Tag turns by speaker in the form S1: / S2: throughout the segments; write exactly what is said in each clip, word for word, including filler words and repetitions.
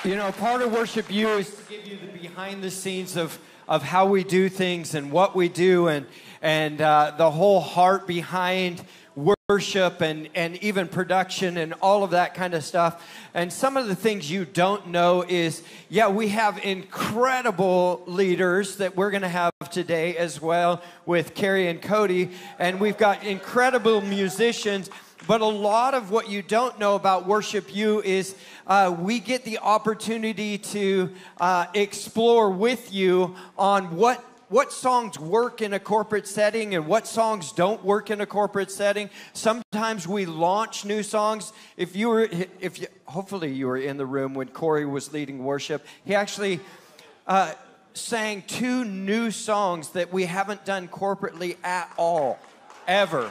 S1: You know, part of Worship U is to give you the behind the scenes of, of how we do things and what we do and, and uh, the whole heart behind worship and, and even production and all of that kind of stuff. And some of the things you don't know is, yeah, we have incredible leaders that we're going to have today as well with Carrie and Cody. And we've got incredible musicians. But a lot of what you don't know about Worship U is uh, we get the opportunity to uh, explore with you on what what songs work in a corporate setting and what songs don't work in a corporate setting. Sometimes we launch new songs. If you were, if you, hopefully you were in the room when Corey was leading worship, he actually uh, sang two new songs that we haven't done corporately at all, ever.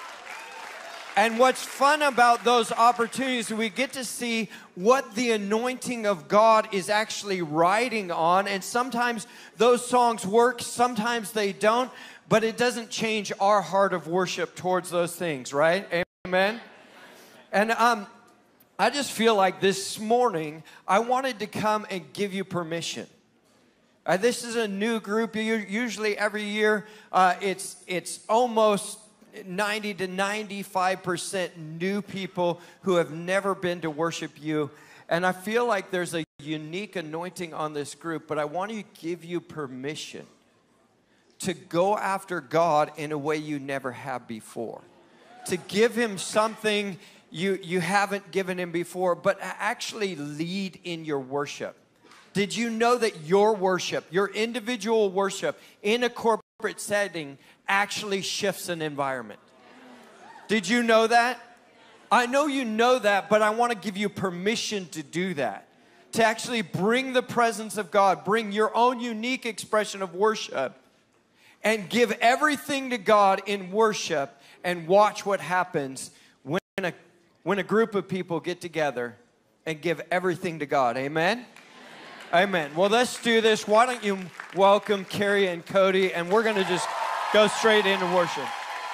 S1: And what's fun about those opportunities, we get to see what the anointing of God is actually riding on. And sometimes those songs work, sometimes they don't, but it doesn't change our heart of worship towards those things, right? Amen? And um, I just feel like this morning, I wanted to come and give you permission. Uh, this is a new group. Usually every year, uh, it's it's almost ninety to ninety-five percent new people who have never been to Worship U. And I feel like there's a unique anointing on this group, but I want to give you permission to go after God in a way you never have before. To give him something you, you haven't given him before, but actually lead in your worship. Did you know that your worship, your individual worship in a corporate setting actually shifts an environment? Did you know that? I know you know that, but I want to give you permission to do that. To actually bring the presence of God, bring your own unique expression of worship, and give everything to God in worship, and watch what happens when a, when a group of people get together and give everything to God. Amen? Amen. Well, let's do this. Why don't you welcome Carrie and Cody, and we're going to just go straight into worship.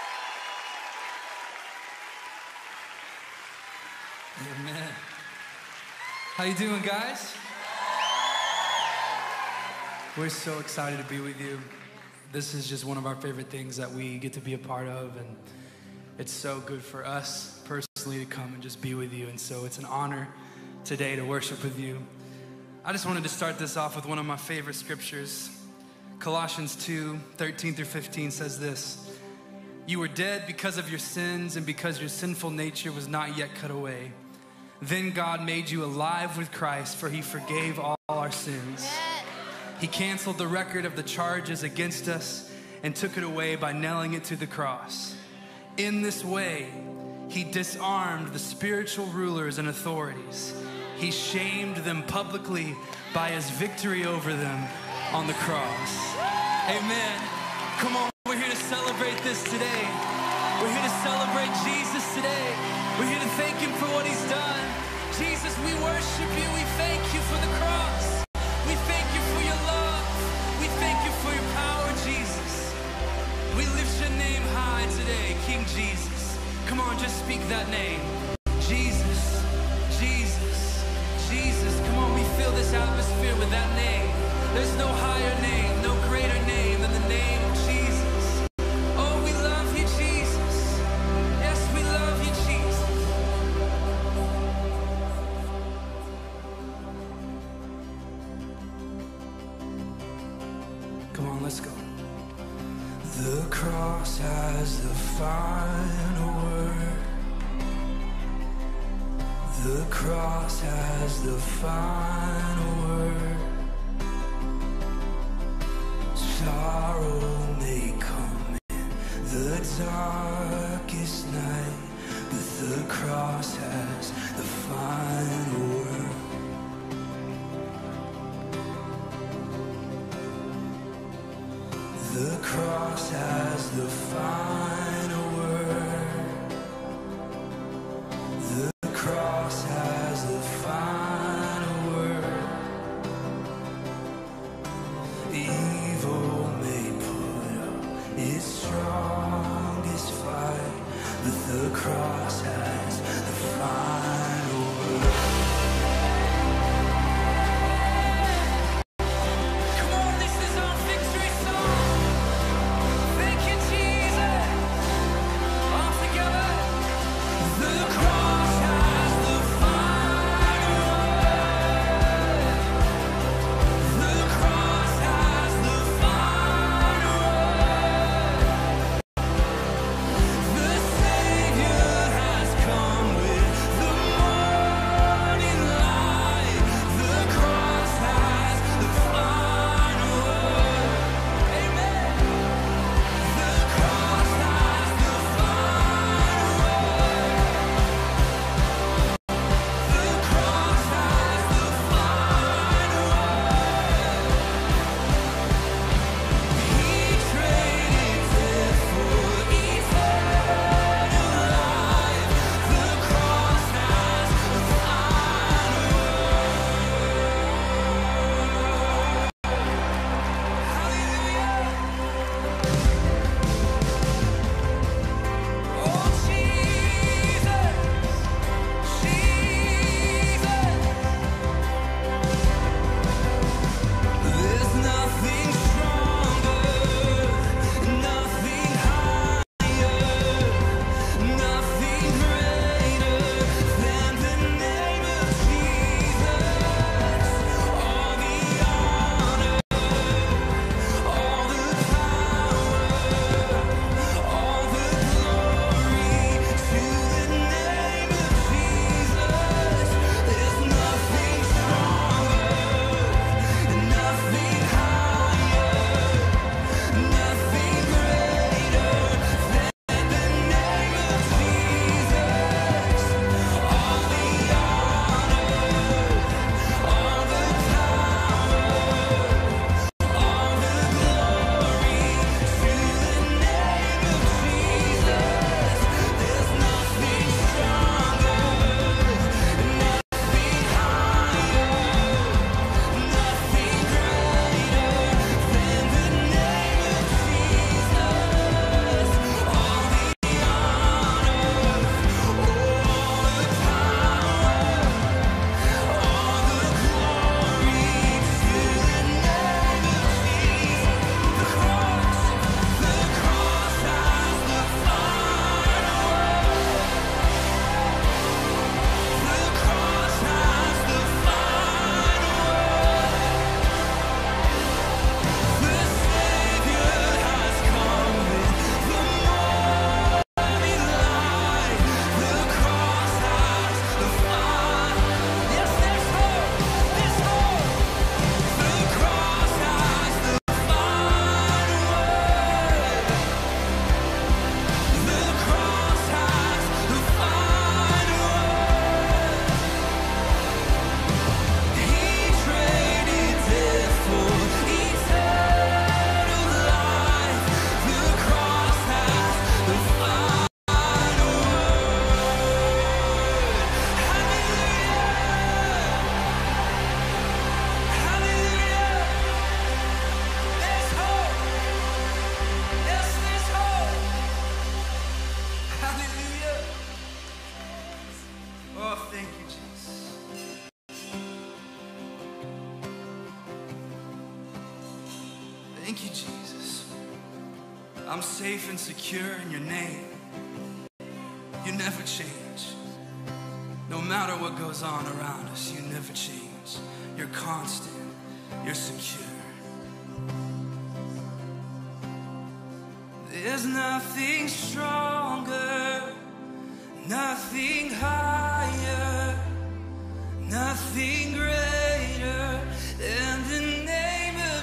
S2: Amen. How you doing, guys? We're so excited to be with you. This is just one of our favorite things that we get to be a part of, and it's so good for us personally to come and just be with you. And so it's an honor today to worship with you. I just wanted to start this off with one of my favorite scriptures. Colossians two, thirteen through fifteen says this: "You were dead because of your sins and because your sinful nature was not yet cut away. Then God made you alive with Christ, for he forgave all our sins. He canceled the record of the charges against us and took it away by nailing it to the cross. In this way, he disarmed the spiritual rulers and authorities. He shamed them publicly by his victory over them on the cross." Amen. Come on, we're here to celebrate this today. We're here to celebrate Jesus today. We're here to thank him for what he's done. Jesus, we worship you. We thank you for the cross. We thank you for your love. We thank you for your power, Jesus. We lift your name high today, King Jesus. Come on, just speak that name. Jesus, Jesus, Jesus. Come on, we fill this atmosphere with that name. There's no higher name, no greater name than the name of Jesus. Oh, we love you, Jesus. Yes, we love you, Jesus. Come on, let's go. The cross has the final word. The cross has the final word. Sorrow may come in the darkest night, but the cross has the final word. The cross has the final word. The cross has the final word. Evil may put up its strongest fight, but the cross has the final word.
S3: Thank you, Jesus. I'm safe and secure in your name. You never change. No matter what goes on around us, you never change. You're constant. You're secure. There's nothing stronger, nothing higher, nothing greater than the name of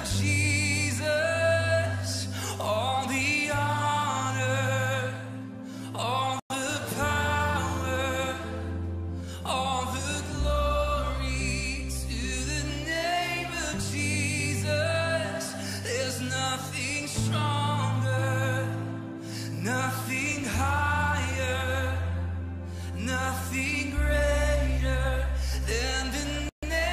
S3: Jesus. All the honor, all the power, all the glory to the name of Jesus. There's nothing stronger, nothing higher, nothing greater than the name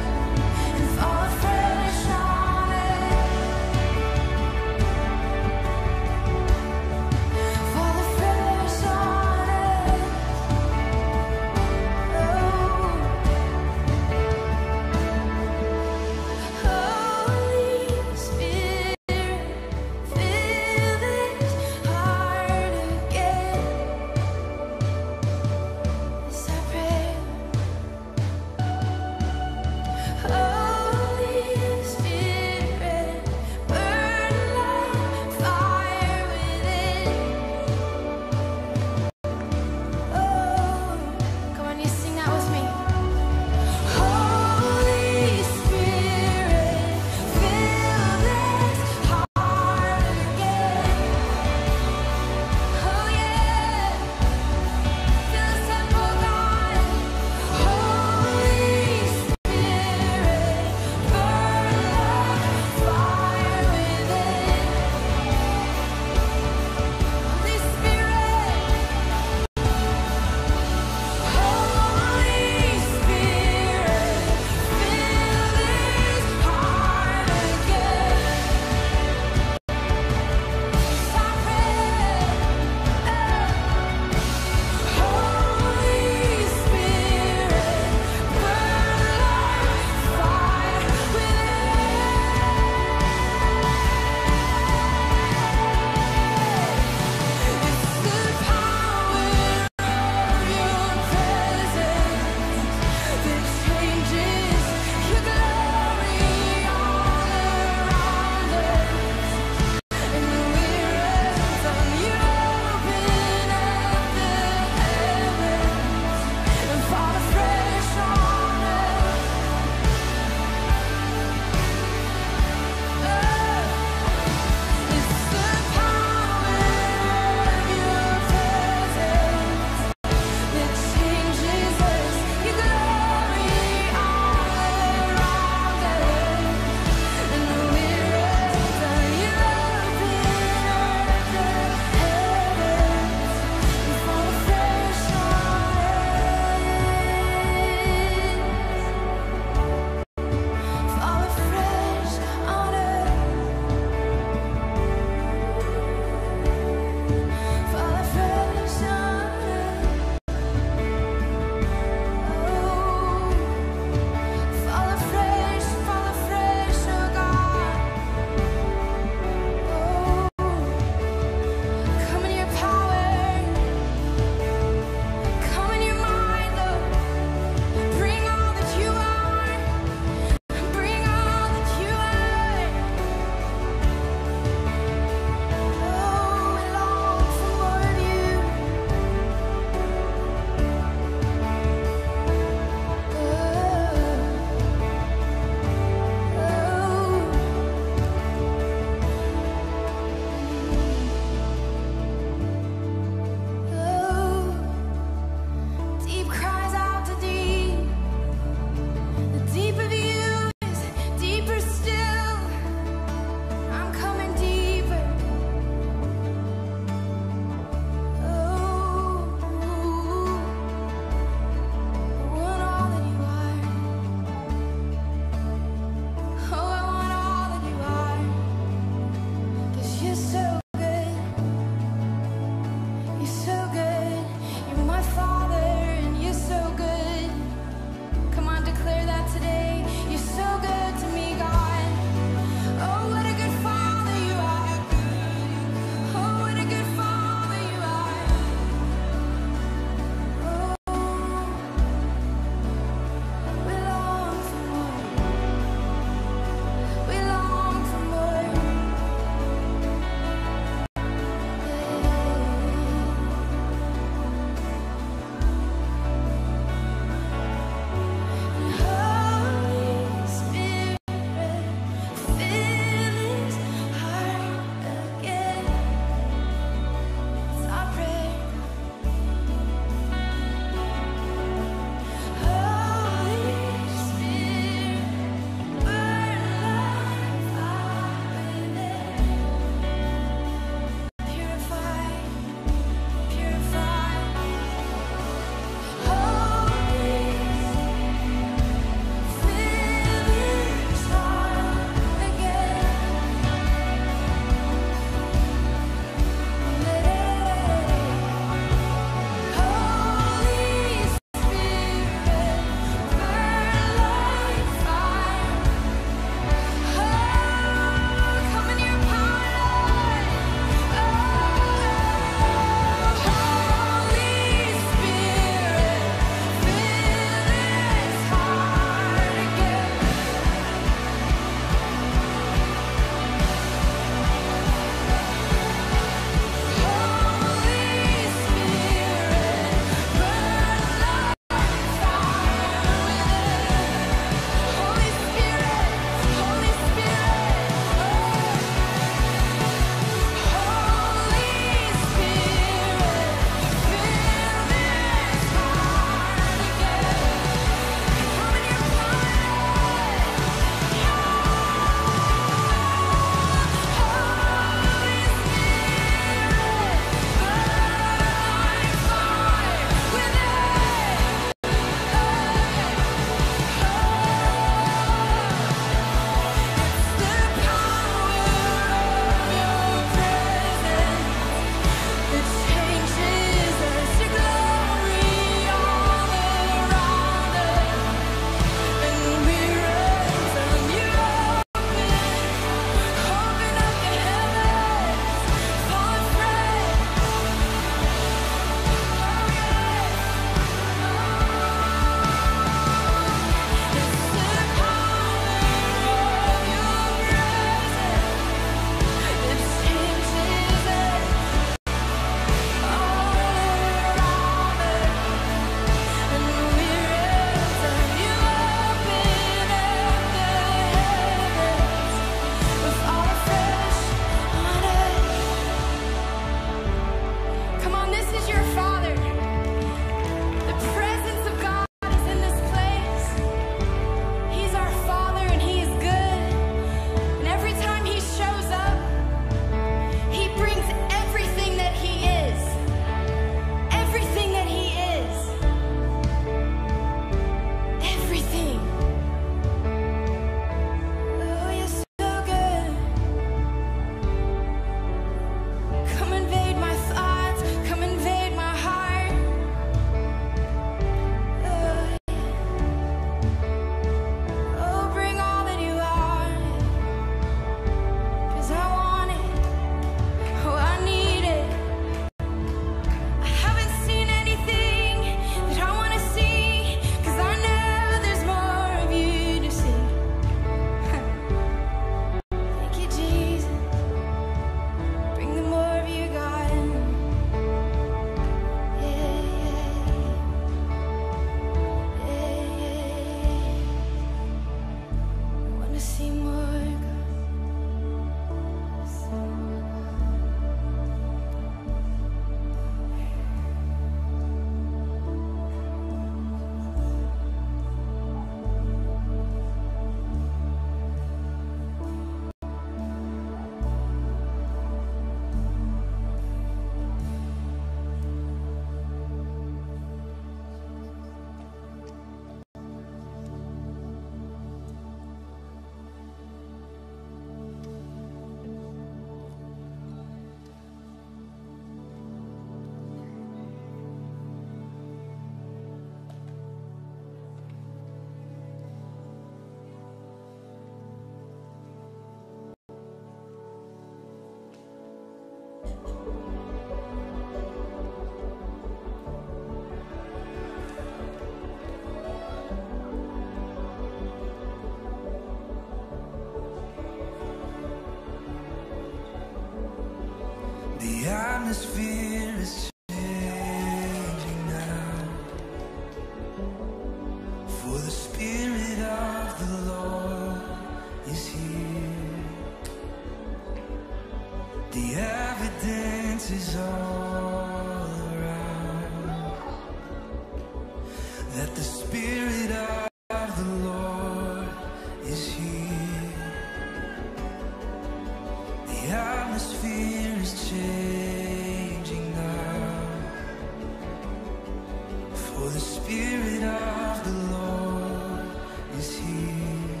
S3: the Spirit of the Lord is here.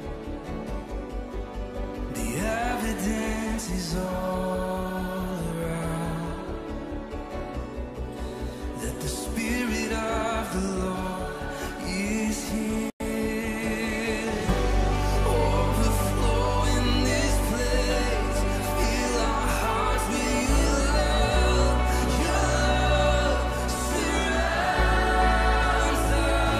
S3: The evidence is all around that the Spirit of the Lord is here. Surrounds us.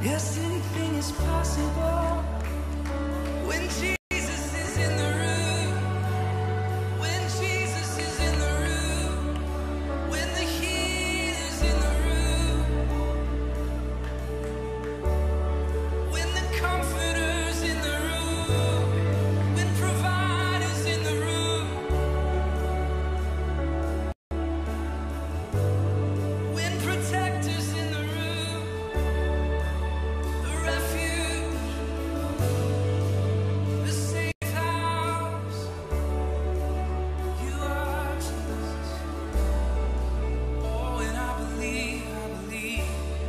S3: Yes, anything is possible when Jesus is in the room. When Jesus is in the room. When the healer's in the room. When the comforter's in the room. When provider's in the room. When protector's in the room. The refuge, the safe house. You are Jesus. Oh, and I believe, I believe.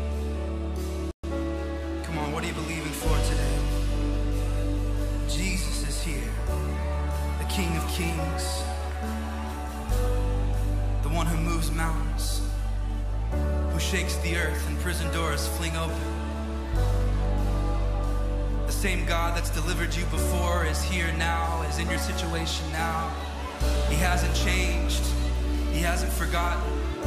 S3: Come on, what are you believing for today? Jesus is here, the King of Kings, the one who moves mountains, who shakes the earth and prison doors fling open. The same God that's delivered you before is here now, is in your situation now. He hasn't changed. He hasn't forgotten.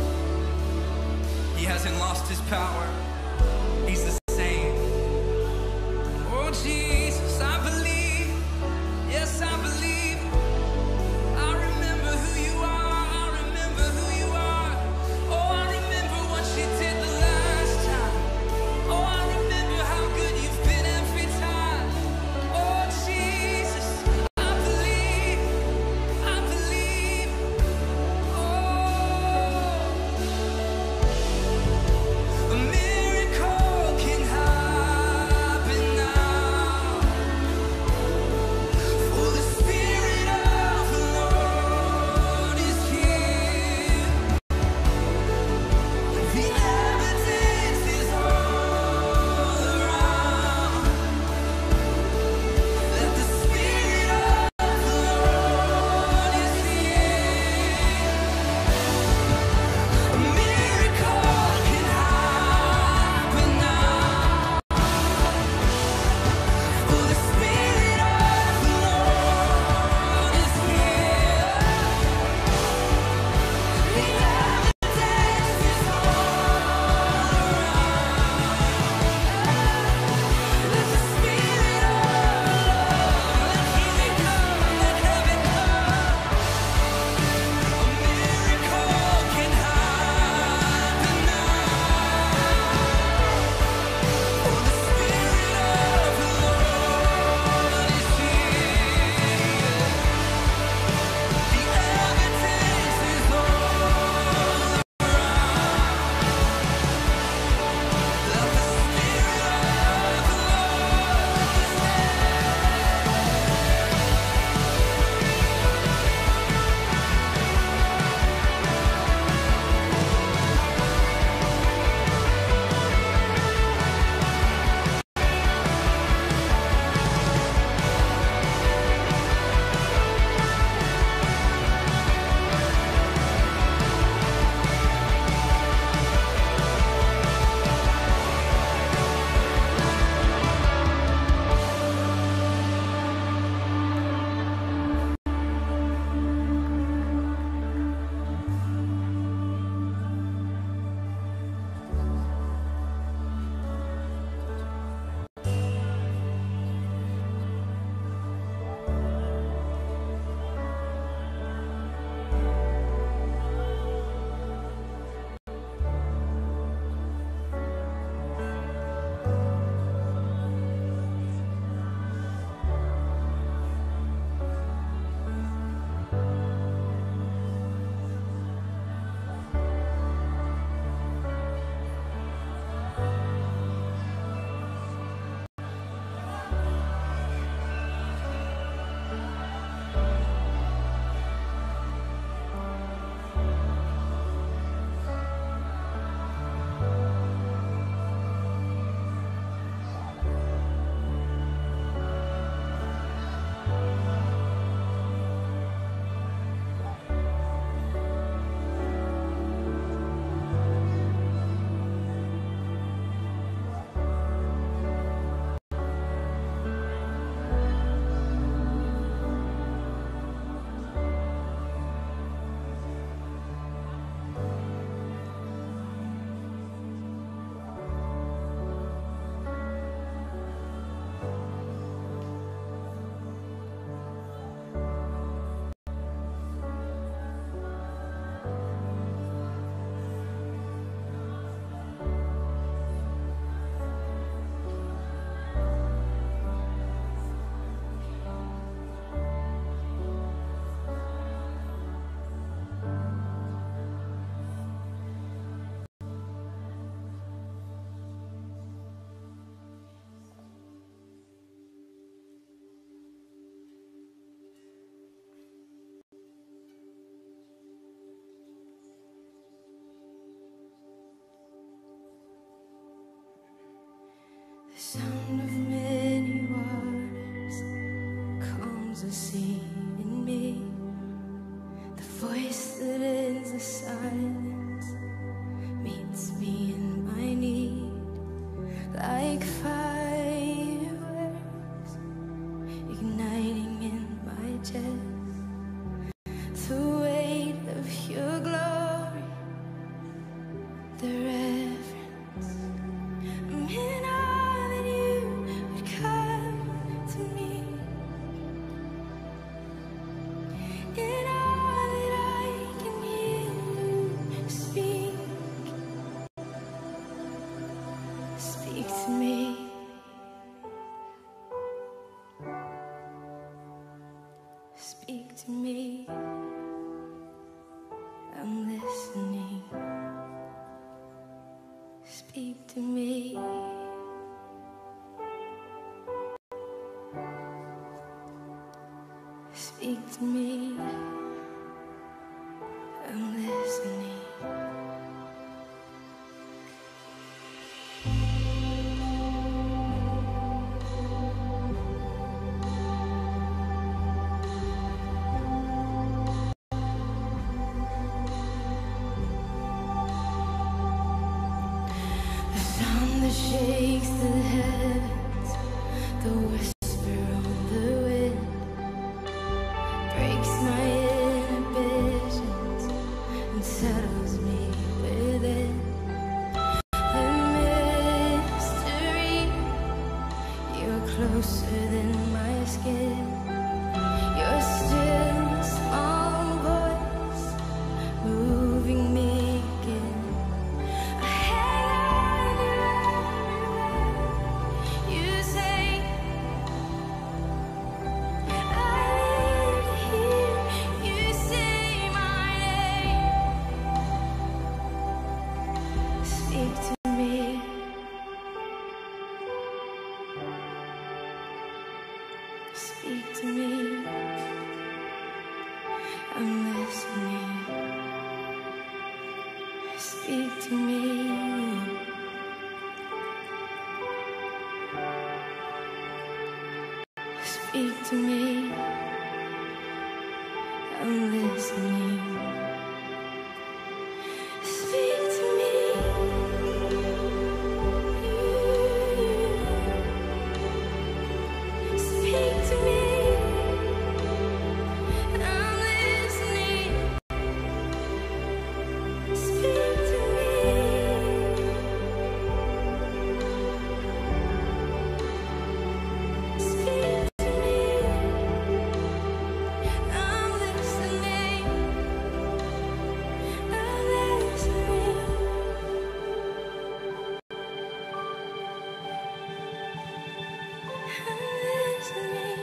S3: He hasn't lost his power. He's the same. Oh, Jesus, I believe. Yes, I believe. I remember who you are. I remember who you are. Oh, I remember what you did the last time. Oh, I remember how good you've been every time. Oh, Jesus, I believe. I believe. Oh, a miracle can
S4: the reverence. I'm in awe that you would come to me. In awe that I can hear you speak. Speak to me. Speak to me. I'm listening. Speak to me. Speak to me. I'm listening. That shakes the heavens, the whisper on the wind, breaks my inhibitions and settles me within. The mystery, you're closer than my skin. Your still small voice moving me again. Speak to me. I'm listening. Speak to me. Speak to me. I'm listening. Speak to me. Speak to me. I'm listening. Speak to me. Speak to me. I'm listening. I'm listening. I'm listening.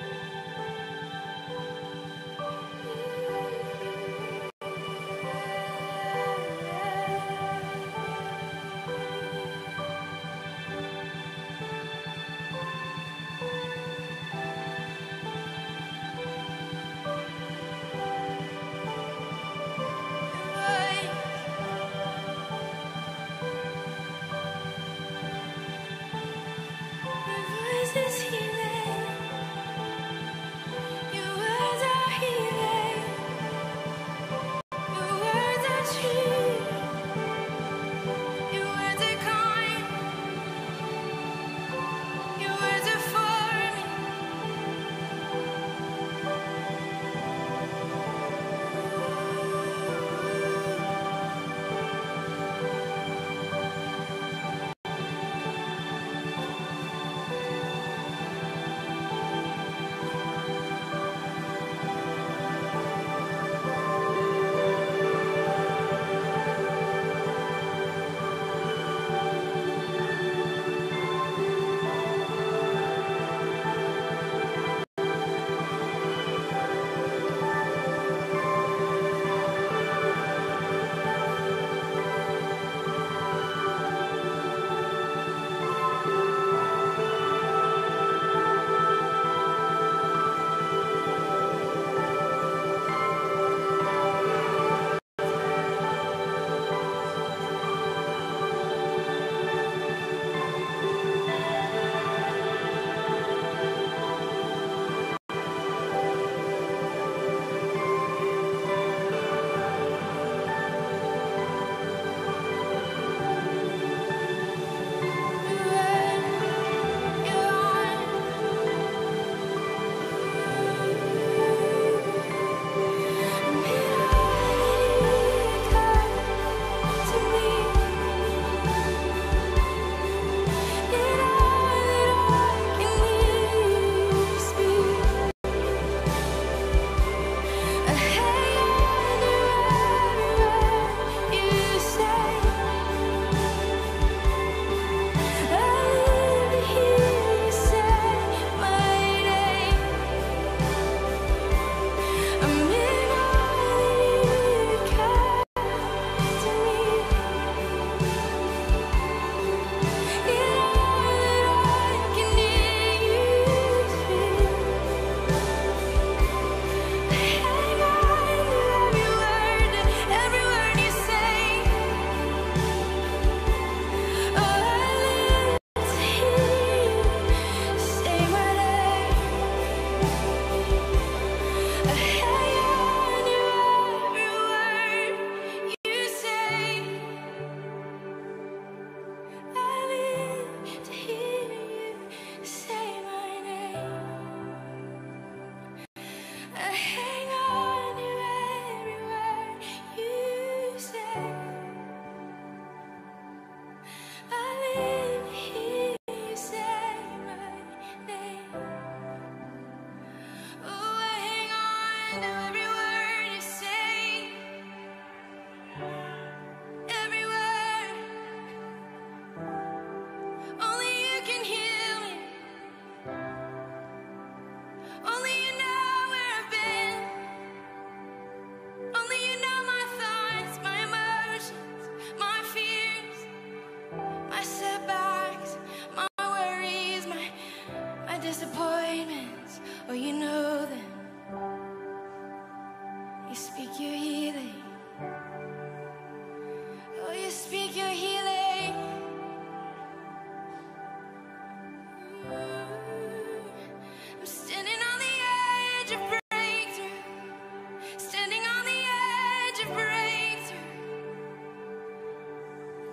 S4: Your voice is healing. Your words are healing. Your words are true. Your words are kind. Your words are for me.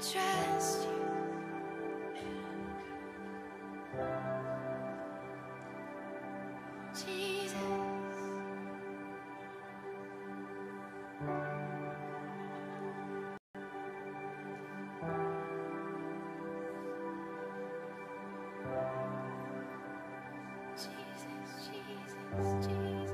S4: trust you. Jesus. Jesus, Jesus, Jesus.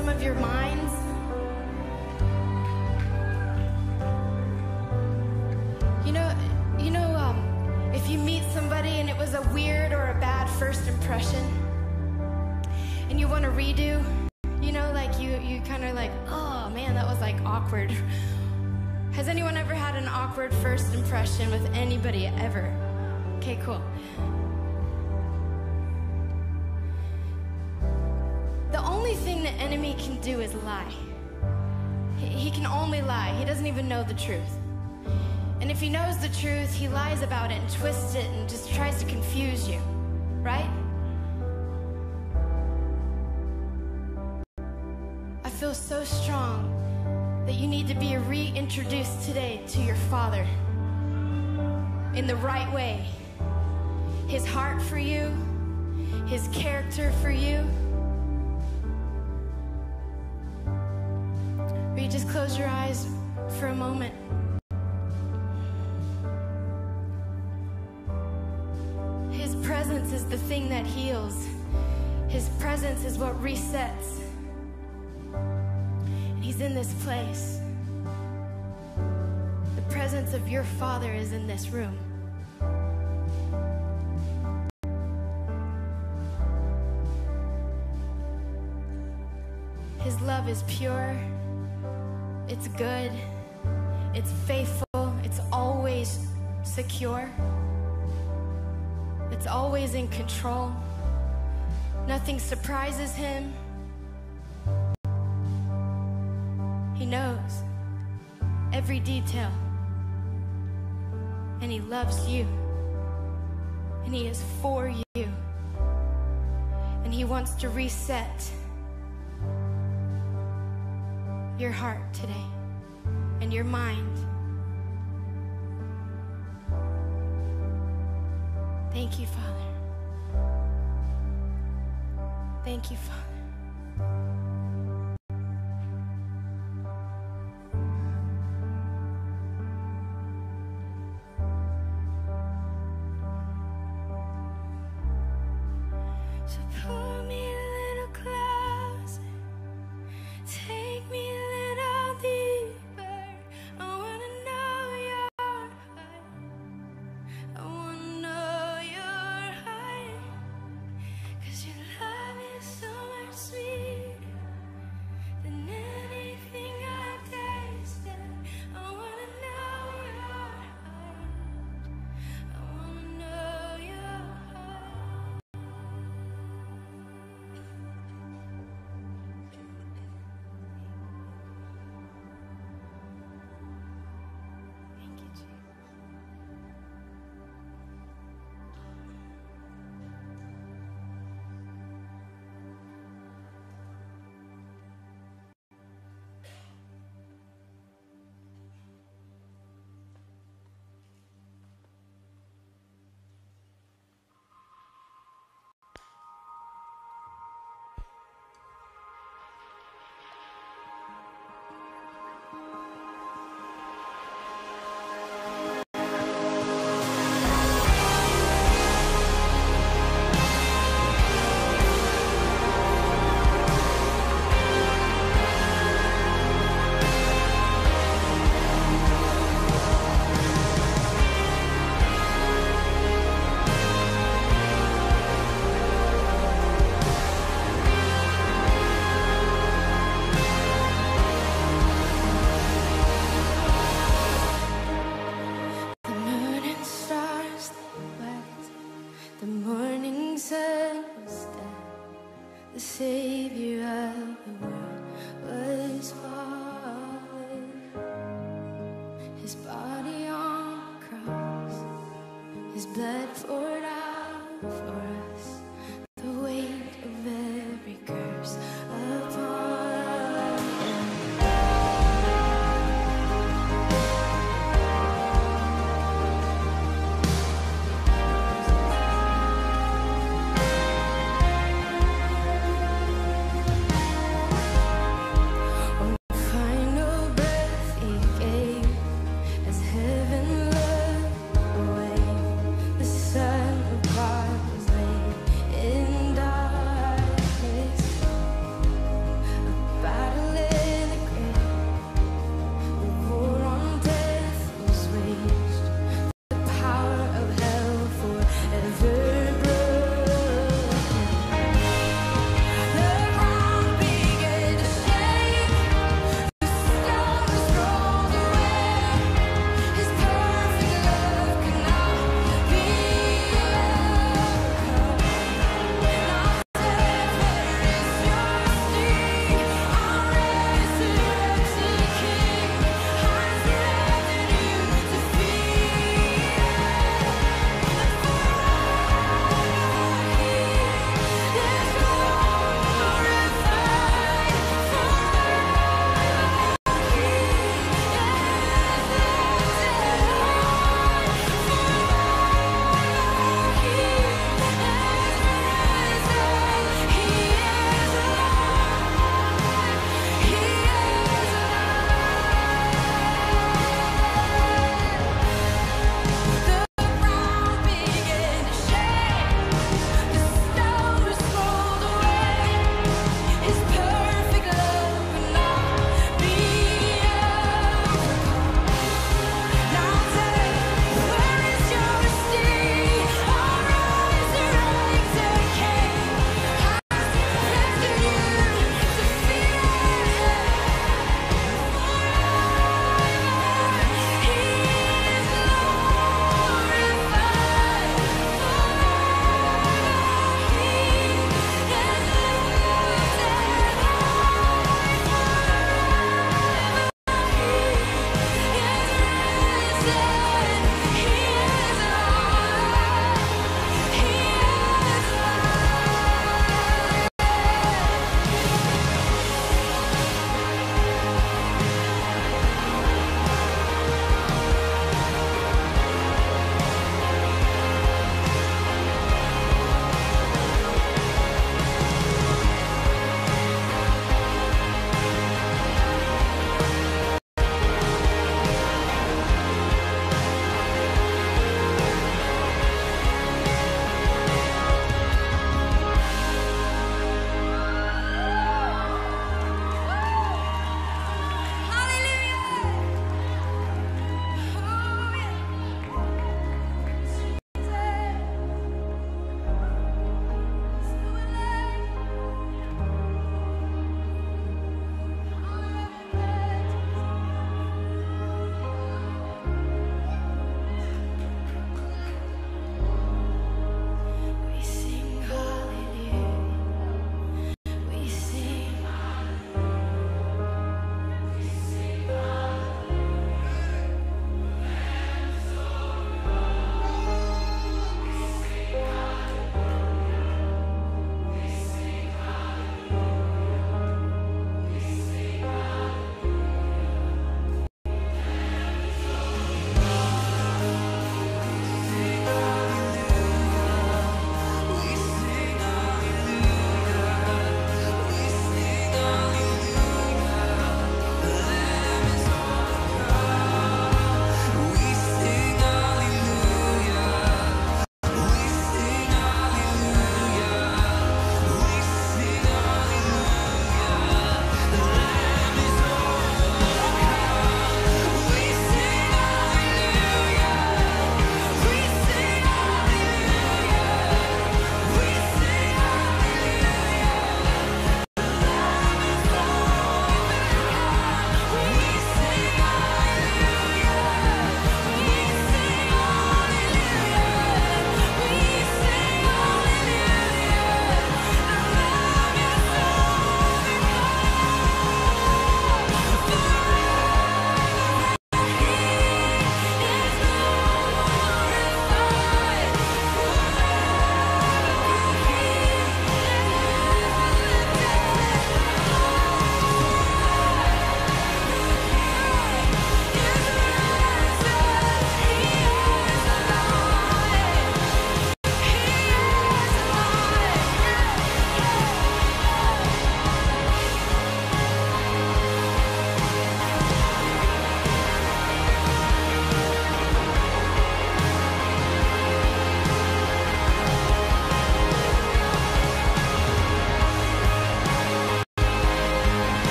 S5: some of your minds. You know, you know, um, if you meet somebody and it was a weird or a bad first impression, and you want to redo, you know, like you, you kind of like, oh man, that was like awkward. Has anyone ever had an awkward first impression with anybody ever? Okay, cool. The only thing the enemy can do is lie. He, he can only lie. He doesn't even know the truth. And if he knows the truth, he lies about it and twists it and just tries to confuse you, right? I feel so strong that you need to be reintroduced today to your Father in the right way. His heart for you, his character for you. Will you just close your eyes for a moment? His presence is the thing that heals. His presence is what resets. And he's in this place. The presence of your Father is in this room. His love is pure. It's good. It's faithful. It's always secure. It's always in control. Nothing surprises him. He knows every detail. And he loves you. And he is for you. And he wants to reset your heart today and your mind. Thank you, Father. Thank you, Father. So pull me a little closer, take me a little deeper. I wanna know your heart. I wanna know your heart. 'Cause your love is so much sweeter than anything I've tasted. I wanna know your heart. I wanna know your heart. Thank you, Jesus. The moon and stars they wept, the morning sun was dead, the Savior of the world was fallen. His body on the cross, his blood poured out for us, the weight of every curse upon him. Final breath he gave as heaven looked away. The Son of God was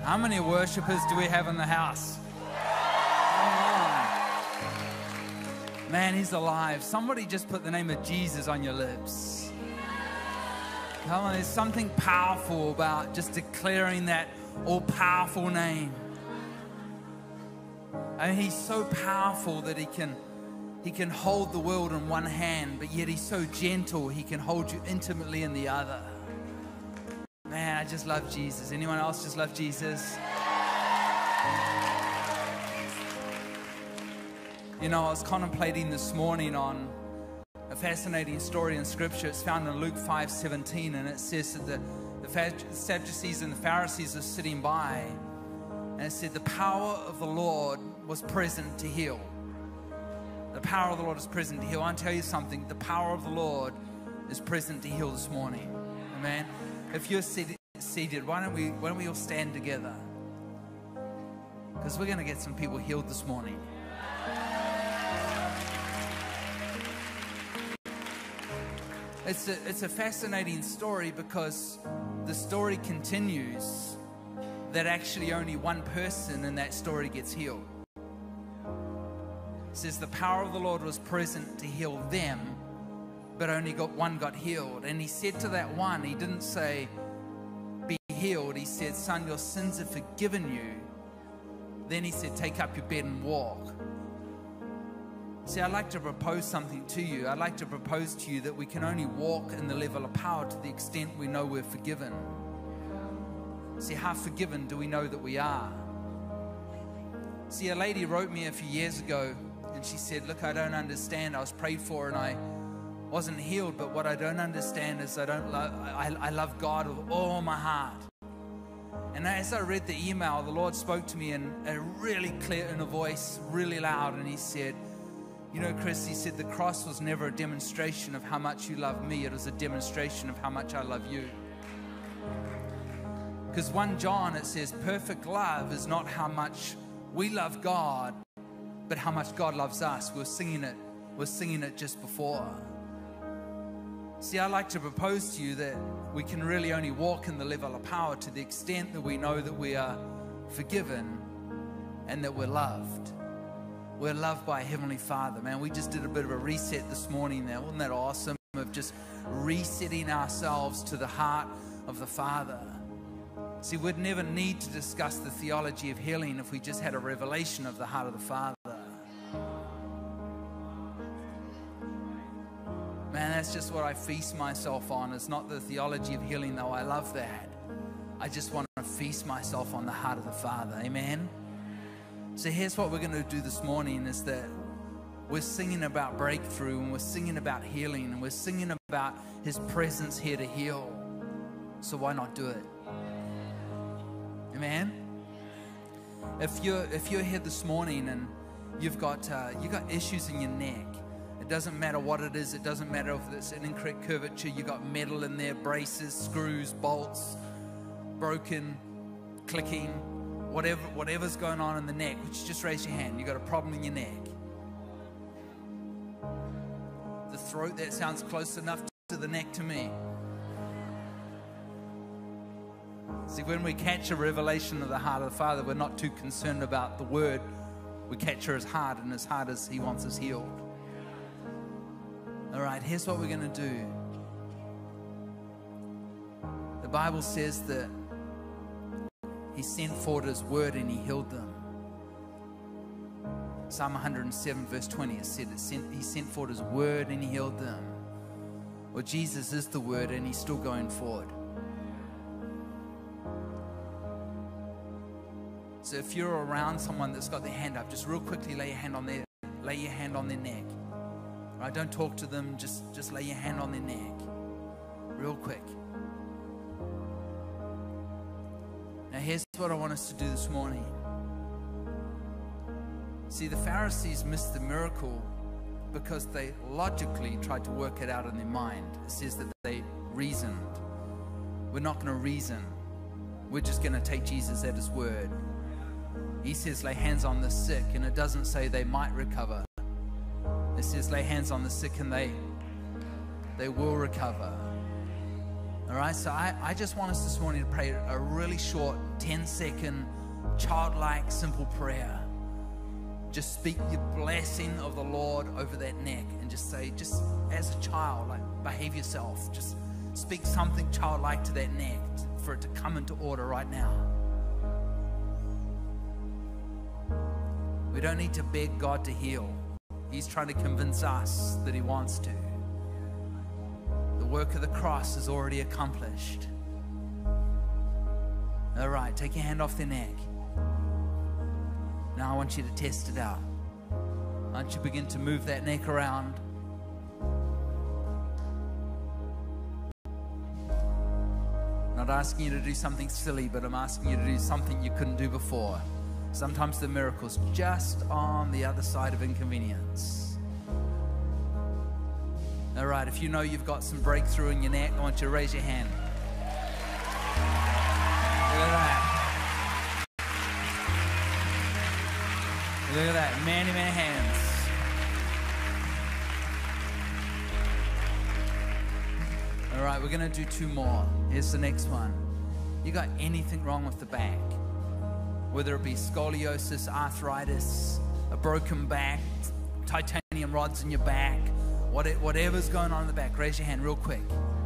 S6: How many worshipers do we have in the house? Come on. Man, he's alive. Somebody just put the name of Jesus on your lips. Come on, there's something powerful about just declaring that all-powerful name. I mean, he's so powerful that he can, he can hold the world in one hand, but yet he's so gentle, he can hold you intimately in the other. Man, I just love Jesus. Anyone else just love Jesus? You know, I was contemplating this morning on a fascinating story in Scripture. It's found in Luke five seventeen, and it says that the, the Sadducees and the Pharisees are sitting by, and it said the power of the Lord was present to heal. The power of the Lord is present to heal. I want to tell you something. The power of the Lord is present to heal this morning. Amen. If you're seated, seated, why don't we why don't we all stand together? Because we're going to get some people healed this morning. It's a, it's a fascinating story because the story continues that actually only one person in that story gets healed. It says the power of the Lord was present to heal them, but only got one got healed. And he said to that one, he didn't say, be healed. He said, son, your sins are forgiven you. Then he said, take up your bed and walk. See, I'd like to propose something to you. I'd like to propose to you that we can only walk in the level of power to the extent we know we're forgiven. See, how forgiven do we know that we are? See, a lady wrote me a few years ago, and she said, look, I don't understand. I was prayed for, and I wasn't healed, but what I don't understand is I don't love, I, I love God with all my heart. And as I read the email, the Lord spoke to me in a really clear, in a voice, really loud, and he said, you know, Chris, he said, the cross was never a demonstration of how much you love me. It was a demonstration of how much I love you. Because First John, it says, perfect love is not how much we love God, but how much God loves us. We're singing it. We're singing it just before. See, I'd like to propose to you that we can really only walk in the level of power to the extent that we know that we are forgiven and that we're loved. We're loved by a Heavenly Father, man. We just did a bit of a reset this morning there. Wasn't that awesome? Of just resetting ourselves to the heart of the Father. See, we'd never need to discuss the theology of healing if we just had a revelation of the heart of the Father. Man, that's just what I feast myself on. It's not the theology of healing, though. I love that. I just want to feast myself on the heart of the Father. Amen? So here's what we're going to do this morning is that we're singing about breakthrough, and we're singing about healing, and we're singing about His presence here to heal. So why not do it? Amen? If you're, if you're here this morning and you've got, uh, you've got issues in your neck, it doesn't matter what it is. It doesn't matter if it's an incorrect curvature. You've got metal in there, braces, screws, bolts, broken, clicking, whatever, whatever's going on in the neck. Would you just raise your hand? You've got a problem in your neck. The throat, that sounds close enough to the neck to me. See, when we catch a revelation of the heart of the Father, we're not too concerned about the word. We capture His heart, and His heart is He wants us healed. All right, here's what we're going to do. The Bible says that He sent forth His word and He healed them. Psalm one hundred seven verse twenty, it said it sent, He sent forth His word and He healed them. Well, Jesus is the word, and He's still going forward. So if you're around someone that's got their hand up, just real quickly lay your hand on their, lay your hand on their neck. All right, don't talk to them, just, just lay your hand on their neck. Real quick. Now here's what I want us to do this morning. See, the Pharisees missed the miracle because they logically tried to work it out in their mind. It says that they reasoned. We're not going to reason. We're just going to take Jesus at His word. He says lay hands on the sick, and it doesn't say they might recover. It says lay hands on the sick and they they will recover. All All right, so I, I just want us this morning to pray a really short ten second childlike simple prayer. Just speak the blessing of the Lord over that neck and just say, just as a child, like behave yourself. Just speak something childlike to that neck for it to come into order right now. We don't need to beg God to heal. He's trying to convince us that He wants to. The work of the cross is already accomplished. All right, take your hand off their neck. Now I want you to test it out. I want you to begin to move that neck around. Not asking you to do something silly, but I'm asking you to do something you couldn't do before. Sometimes the miracle's just on the other side of inconvenience. All right, if you know you've got some breakthrough in your neck, I want you to raise your hand. Look at that. Look at that, many, many hands. All right, we're gonna do two more. Here's the next one. You got anything wrong with the back? Whether it be scoliosis, arthritis, a broken back, titanium rods in your back, whatever's going on in the back, raise your hand real quick.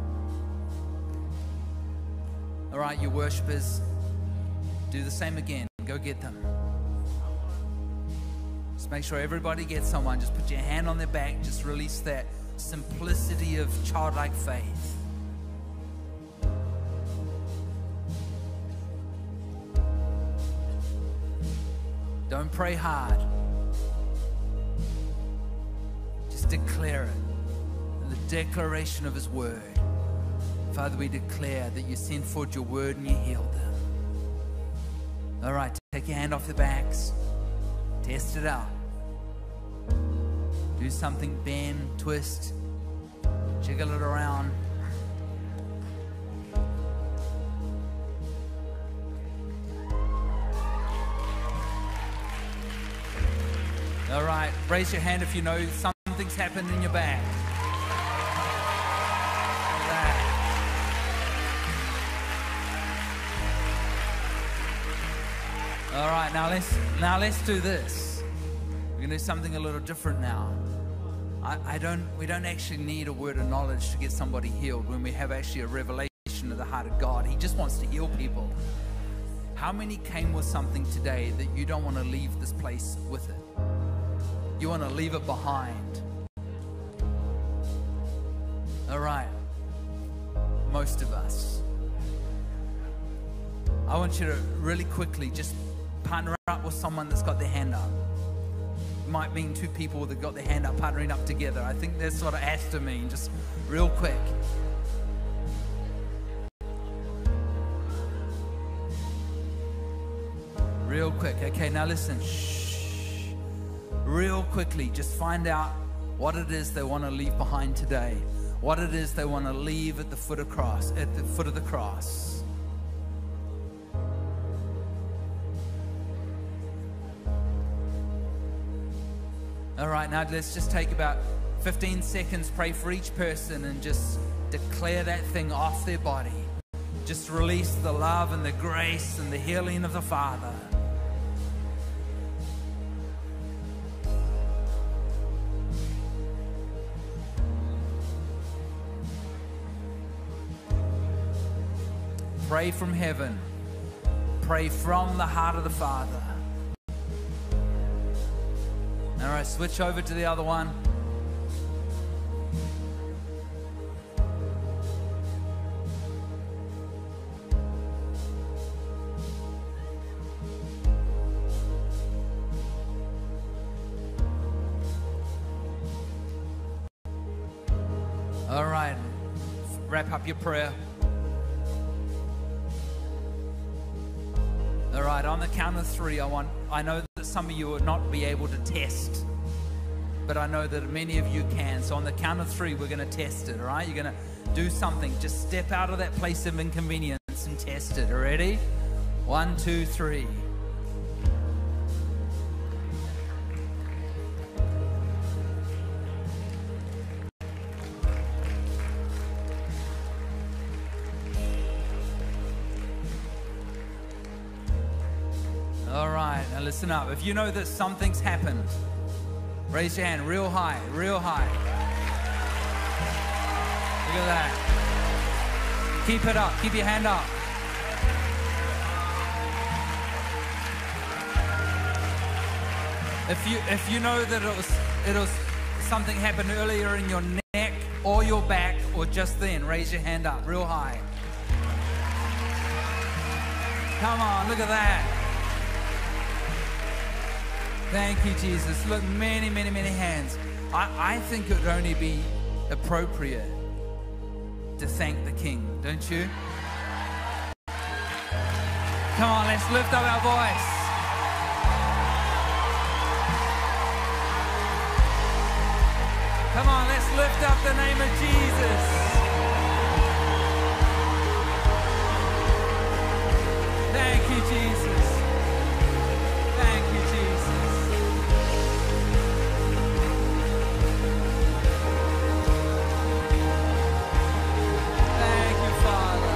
S6: All right, you worshipers, do the same again. Go get them. Just make sure everybody gets someone. Just put your hand on their back. Just release that simplicity of childlike faith. Don't pray hard. Just declare it. The declaration of His word. Father, we declare that you sent forth your word and you healed them. All right, take your hand off the backs. Test it out. Do something, bend, twist, jiggle it around. All right, raise your hand if you know something's happened in your back. Like that. All right, now let's now let's do this. We're gonna do something a little different now. I, I don't. We don't actually need a word of knowledge to get somebody healed when we have actually a revelation of the heart of God. He just wants to heal people. How many came with something today that you don't want to leave this place with it? You want to leave it behind. All right. Most of us. I want you to really quickly just partner up with someone that's got their hand up. It might mean two people that got their hand up, partnering up together. I think that's what it has to mean, just real quick. Real quick. Okay, now listen. Shh. Real quickly, just find out what it is they want to leave behind today. What it is they want to leave at the foot of cross, at the foot of the cross. All right, now let's just take about fifteen seconds, pray for each person and just declare that thing off their body. Just release the love and the grace and the healing of the Father. Pray from heaven. Pray from the heart of the Father. All right, switch over to the other one. All right, wrap up your prayer. All right, on the count of three, I want, I know that some of you will not be able to test, but I know that many of you can. So on the count of three, we're going to test it, all right? You're going to do something. Just step out of that place of inconvenience and test it. Ready? One, two, three. Now listen up. If you know that something's happened, raise your hand real high, real high. Look at that. Keep it up. Keep your hand up. If you if you know that it was it was something happened earlier in your neck or your back or just then, raise your hand up real high. Come on, look at that. Thank you, Jesus. Look, many, many, many hands. I, I think it would only be appropriate to thank the King, don't you? Come on, let's lift up our voice. Come on, let's lift up the name of Jesus. Thank you, Jesus. Thank you, Jesus. Thank you, Father.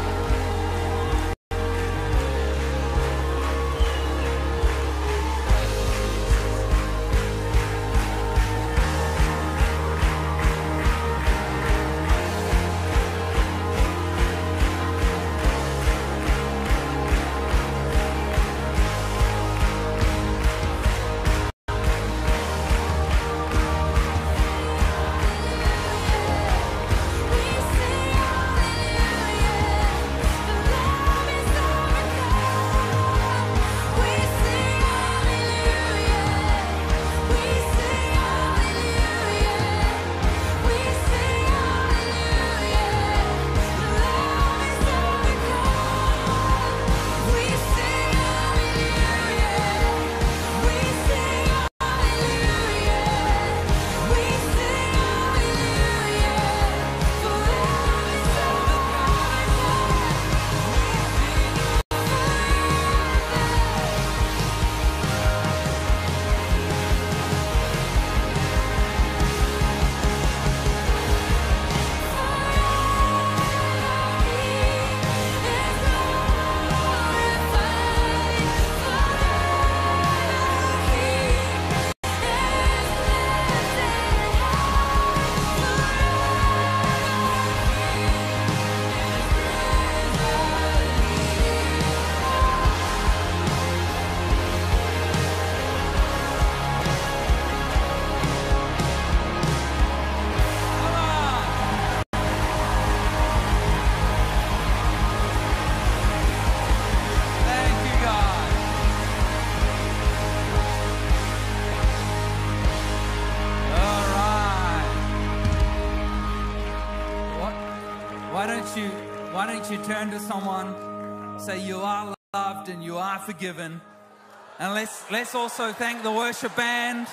S6: Why don't you turn to someone, say you are loved and you are forgiven. And let's, let's also thank the worship band.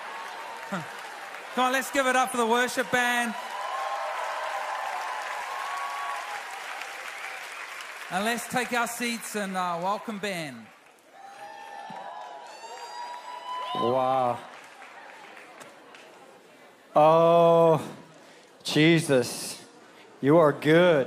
S6: Come on, let's give it up for the worship band. And let's take our seats and uh, welcome Ben.
S1: Wow. Oh, Jesus, you are good.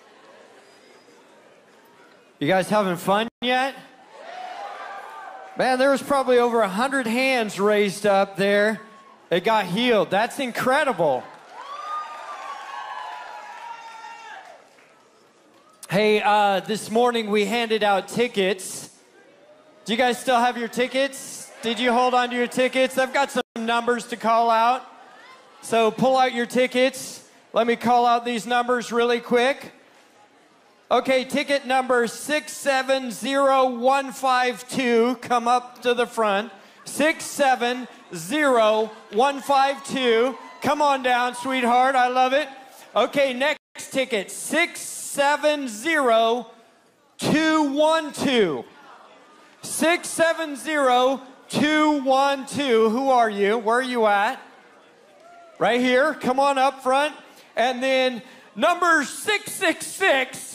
S1: You guys having fun yet? Man, there was probably over a hundred hands raised up there. They got healed. That's incredible. Hey, uh, this morning we handed out tickets. Do you guys still have your tickets? Did you hold on to your tickets? I've got some numbers to call out. So pull out your tickets. Let me call out these numbers really quick. Okay, ticket number six seven zero one five two, come up to the front. six seven zero one five two, come on down, sweetheart, I love it. Okay, next ticket, six seven zero two one two. six seven zero two one two, who are you? Where are you at? Right here, come on up front. And then number six six six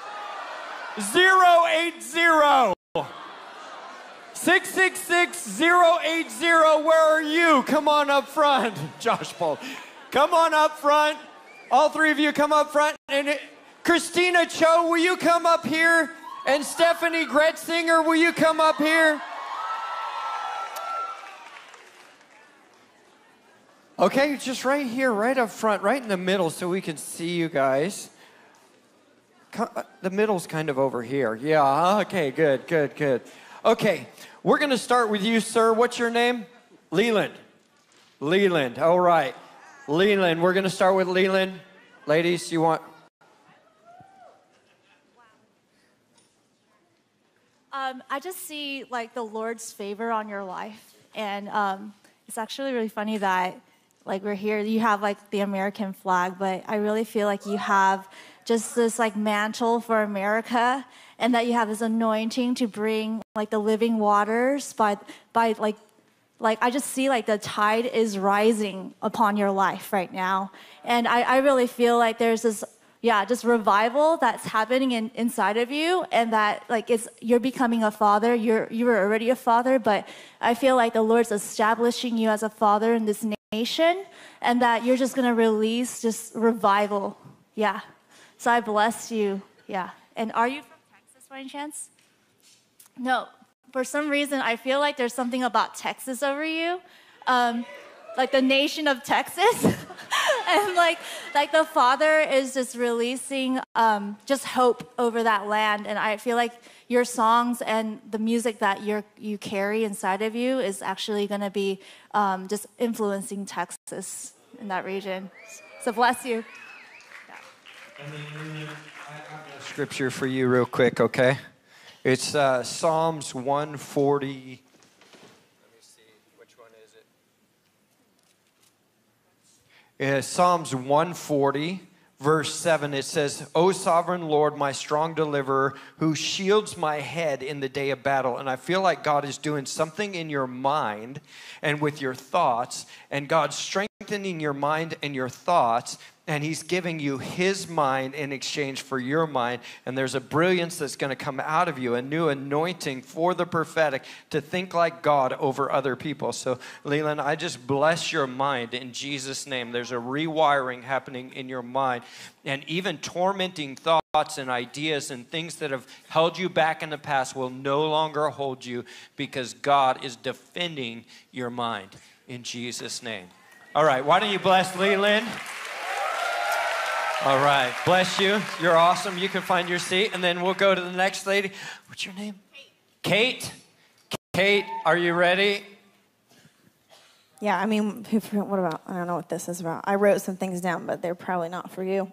S1: zero eight zero. six six six zero eight zero, where are you? Come on up front. Josh Paul, come on up front. All three of you come up front. And it, Christina Cho, will you come up here? And Stephanie Gretzinger, will you come up here? Okay, just right here, right up front, right in the middle so we can see you guys. The middle's kind of over here. Yeah, okay, good, good, good. Okay, we're going to start with you, sir. What's your name? Leland. Leland, all right. Leland, we're going to start with Leland. Ladies, you want...
S7: Um, I just see, like, the Lord's favor on your life. And um, it's actually really funny that, like, we're here. You have, like, the American flag, but I really feel like you have just this, like, mantle for America, and that you have this anointing to bring, like, the living waters by, by like, like, I just see, like, the tide is rising upon your life right now. And I, I really feel like there's this, yeah, just revival that's happening in, inside of you, and that, like, it's, you're becoming a father. You're, you were already a father, but I feel like the Lord's establishing you as a father in this nation, and that you're just going to release just revival. Yeah. So I bless you. Yeah. And are you from Texas by any chance? No. For some reason, I feel like there's something about Texas over you. Um, like the nation of Texas. And like, like the Father is just releasing um, just hope over that land. And I feel like your songs and the music that you're, you carry inside of you is actually going to be um, just influencing Texas in that region. So bless you.
S1: And then I have a scripture for you real quick, okay? It's uh, Psalms one forty. Let me see, which one is it? It's Psalms one forty, verse seven. It says, O sovereign Lord, my strong deliverer, who shields my head in the day of battle. And I feel like God is doing something in your mind and with your thoughts, and God's strengthening your mind and your thoughts, and he's giving you his mind in exchange for your mind. And there's a brilliance that's going to come out of you, a new anointing for the prophetic to think like God over other people. So, Leland, I just bless your mind in Jesus' name. There's a rewiring happening in your mind. And even tormenting thoughts and ideas and things that have held you back in the past will no longer hold you, because God is defending your mind in Jesus' name. All right, why don't you bless Leland? All right, bless you. You're awesome. You can find your seat, and then we'll go to the next lady. What's your name? Kate. Kate, Kate, are you ready?
S8: Yeah, I mean, what about, I don't know what this is about. I wrote some things down, but they're probably not for you.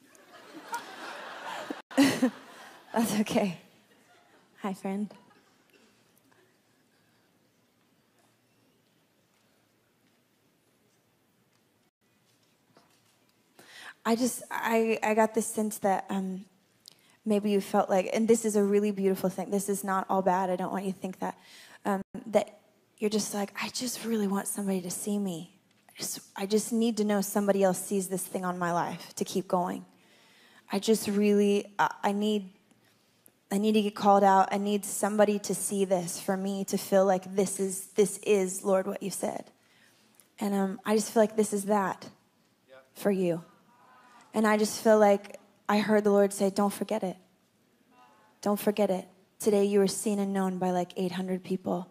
S8: That's okay. Hi, friend. I just, I, I got this sense that um, maybe you felt like, and this is a really beautiful thing. This is not all bad. I don't want you to think that. Um, that you're just like, I just really want somebody to see me. I just, I just need to know somebody else sees this thing on my life to keep going. I just really, I, I need, I need to get called out. I need somebody to see this for me to feel like this is, this is, Lord, what you said. And um, I just feel like this is that for you. And I just feel like I heard the Lord say, don't forget it. Don't forget it. Today you were seen and known by like eight hundred people.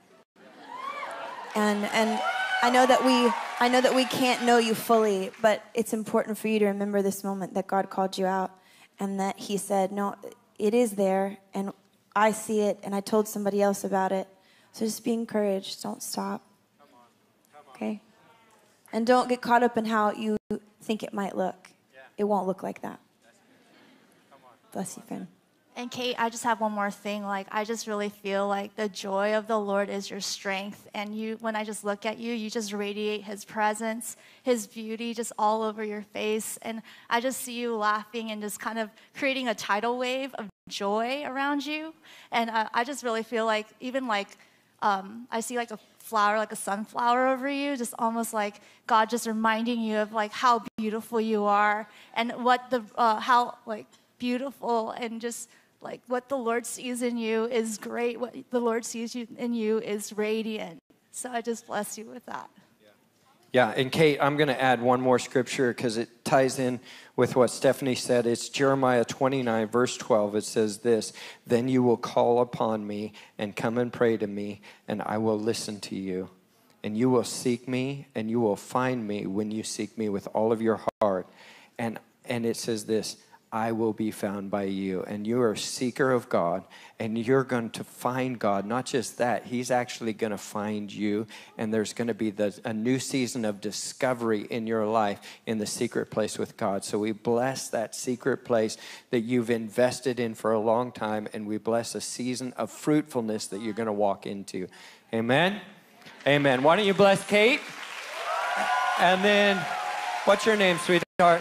S8: And and I know that we I know that we can't know you fully, but it's important for you to remember this moment that God called you out, and that he said, no, it is there, and I see it, and I told somebody else about it. So just be encouraged. Don't stop. Okay? And don't get caught up in how you think it might look. It won't look like that. Bless you, friend.
S7: And Kate, I just have one more thing. Like, I just really feel like the joy of the Lord is your strength. And you, when I just look at you, you just radiate his presence, his beauty just all over your face. And I just see you laughing and just kind of creating a tidal wave of joy around you. And uh, I just really feel like, even like, um, I see like a flower, like a sunflower over you, just almost like God just reminding you of like how beautiful you are, and what the, uh, how like beautiful, and just like what the Lord sees in you is great. What the Lord sees you in you is radiant. So I just bless you with that.
S1: Yeah, and Kate, I'm going to add one more scripture because it ties in with what Stephanie said. It's Jeremiah twenty-nine, verse twelve. It says this, then you will call upon me and come and pray to me, and I will listen to you. and you will seek me, and you will find me when you seek me with all of your heart. And, and it says this, I will be found by you. And you are a seeker of God, and you're going to find God. Not just that, he's actually going to find you, and there's going to be the, a new season of discovery in your life in the secret place with God. So we bless that secret place that you've invested in for a long time, and we bless a season of fruitfulness that you're going to walk into. Amen? Amen. Why don't you bless Kate? And then, what's your name, sweetheart?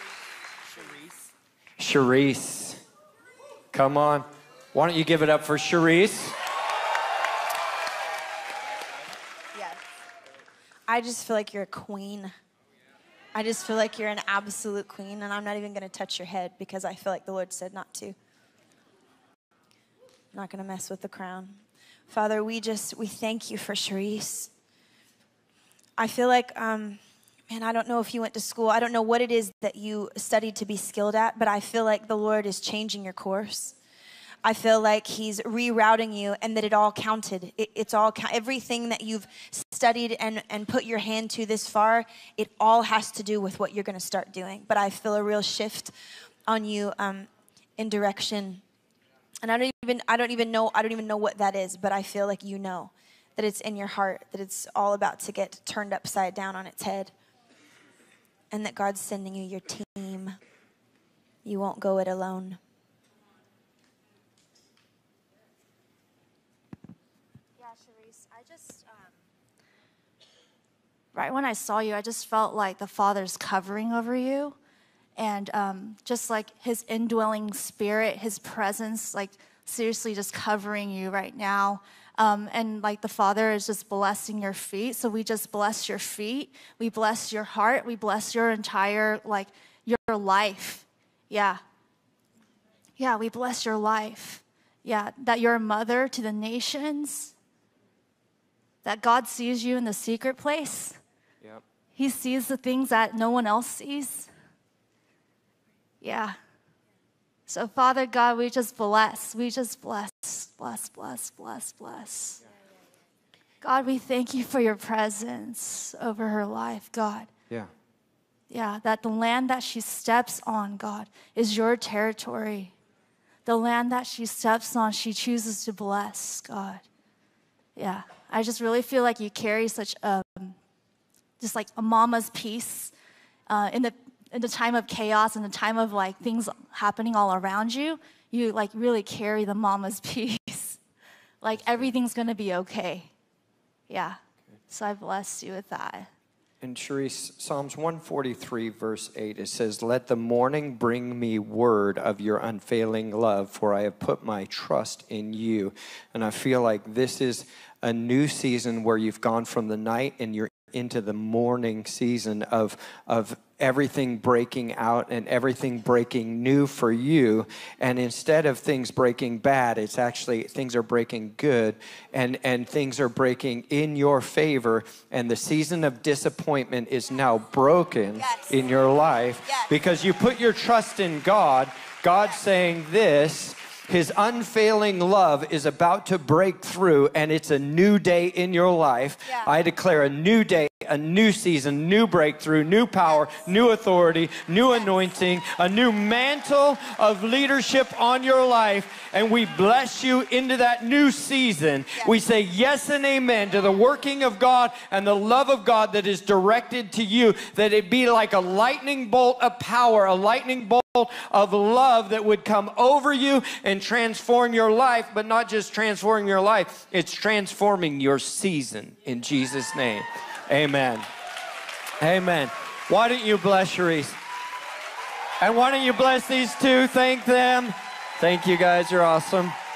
S1: Sharice. Come on. Why don't you give it up for Sharice?
S8: Yes. I just feel like you're a queen. I just feel like you're an absolute queen, and I'm not even going to touch your head because I feel like the Lord said not to. I'm not going to mess with the crown. Father, we just, we thank you for Sharice. I feel like, um, man, I don't know if you went to school. I don't know what it is that you studied to be skilled at, but I feel like the Lord is changing your course. I feel like he's rerouting you, and that it all counted. It, it's all, everything that you've studied and, and put your hand to this far, it all has to do with what you're going to start doing. But I feel a real shift on you um, in direction. And I don't even, I don't even know, I don't even know what that is, but I feel like you know that it's in your heart, that it's all about to get turned upside down on its head. And that God's sending you your team. You won't go it alone.
S7: Yeah, Sharice, I just, um, right when I saw you, I just felt like the Father's covering over you. And um, just like his indwelling spirit, his presence, like seriously just covering you right now. Um, and like the Father is just blessing your feet. So we just bless your feet. We bless your heart. We bless your entire, like, your life. Yeah. Yeah, we bless your life. Yeah, that you're a mother to the nations. That God sees you in the secret place.
S1: Yep.
S7: He sees the things that no one else sees. Yeah. So, Father God, we just bless. We just bless, bless, bless, bless, bless. God, we thank you for your presence over her life, God.
S1: Yeah.
S7: Yeah, that the land that she steps on, God, is your territory. The land that she steps on, she chooses to bless, God. Yeah, I just really feel like you carry such a, just like a mama's peace uh, in the in the time of chaos, in the time of like things happening all around you. You like really carry the mama's peace. Like everything's gonna be okay. Yeah, so I bless you with that.
S1: And Sharice, Psalms one forty-three, verse eight, it says, let the morning bring me word of your unfailing love, for I have put my trust in you. And I feel like this is a new season where you've gone from the night and you're into the morning season of, of everything breaking out and everything breaking new for you. And instead of things breaking bad, it's actually things are breaking good, and, and things are breaking in your favor. And the season of disappointment is now broken yes. in your life yes. because you put your trust in God. God's yes. saying this, his unfailing love is about to break through, and it's a new day in your life. Yeah. I declare a new day, a new season, new breakthrough, new power, yes. new authority, new yes. anointing, a new mantle of leadership on your life, and we bless you into that new season. Yes. We say yes and amen to the working of God and the love of God that is directed to you, that it be like a lightning bolt of power, a lightning bolt of love that would come over you and transform your life, but not just transforming your life, it's transforming your season in Jesus' name. Amen. Amen. Why don't you bless Sharice? And why don't you bless these two? Thank them. Thank you guys. You're awesome.